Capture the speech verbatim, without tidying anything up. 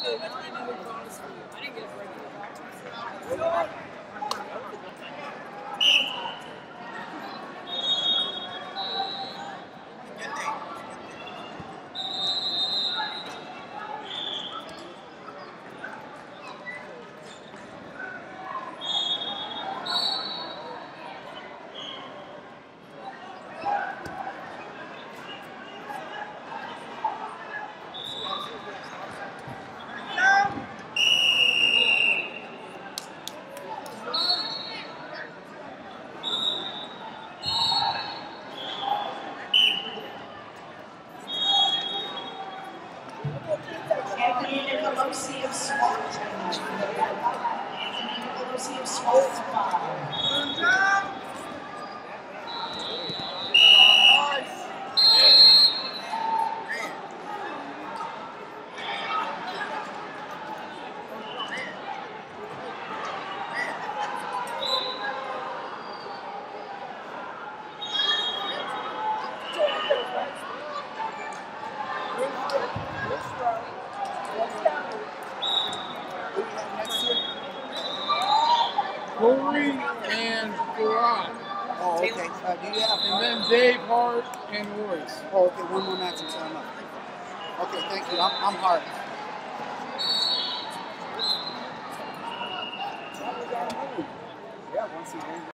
Anthony Nicolosi of Salt. Anthony Nicolosi of Salt. Corey and Farah. Oh, okay. Uh, do you have? And then Dave Hart and Royce. Oh, okay. One more match until I'm up. Okay, thank you. I'm, I'm Hart. Yeah, once again.